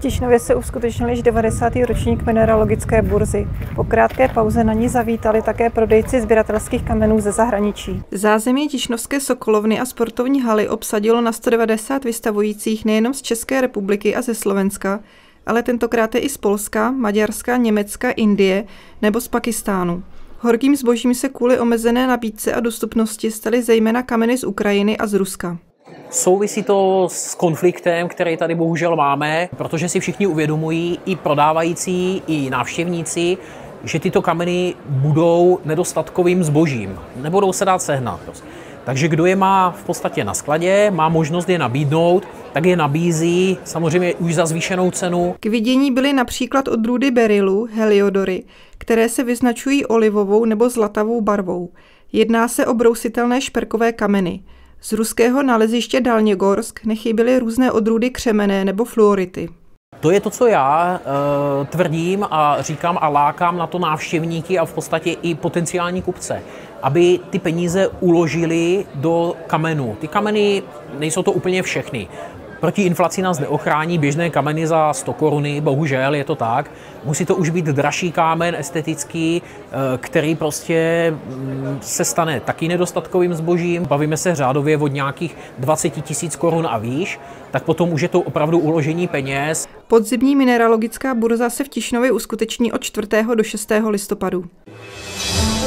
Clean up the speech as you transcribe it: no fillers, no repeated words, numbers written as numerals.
Tišnově se uskutečnil již 90. ročník mineralogické burzy. Po krátké pauze na ní zavítali také prodejci sběratelských kamenů ze zahraničí. Zázemí Tišnovské sokolovny a sportovní haly obsadilo na 190 vystavujících nejenom z České republiky a ze Slovenska, ale tentokrát i z Polska, Maďarska, Německa, Indie nebo z Pakistánu. Horkým zbožím se kvůli omezené nabídce a dostupnosti staly zejména kameny z Ukrajiny a z Ruska. Souvisí to s konfliktem, který tady bohužel máme, protože si všichni uvědomují, i prodávající, i návštěvníci, že tyto kameny budou nedostatkovým zbožím, nebudou se dát sehnat. Takže kdo je má v podstatě na skladě, má možnost je nabídnout, tak je nabízí samozřejmě už za zvýšenou cenu. K vidění byly například odrůdy berylu, heliodory, které se vyznačují olivovou nebo zlatavou barvou. Jedná se o brousitelné šperkové kameny. Z ruského naleziště Dalněgorsk nechyběly různé odrůdy křemenné nebo fluority. To je to, co já tvrdím a říkám a lákám na to návštěvníky a v podstatě i potenciální kupce, aby ty peníze uložili do kamenů. Ty kameny nejsou to úplně všechny. Proti inflaci nás neochrání běžné kameny za 100 koruny, bohužel je to tak. Musí to už být dražší kámen, estetický, který prostě se stane taky nedostatkovým zbožím. Bavíme se řádově od nějakých 20 000 korun a výš, tak potom už je to opravdu uložení peněz. Podzimní mineralogická burza se v Tišnově uskuteční od 4. do 6. listopadu.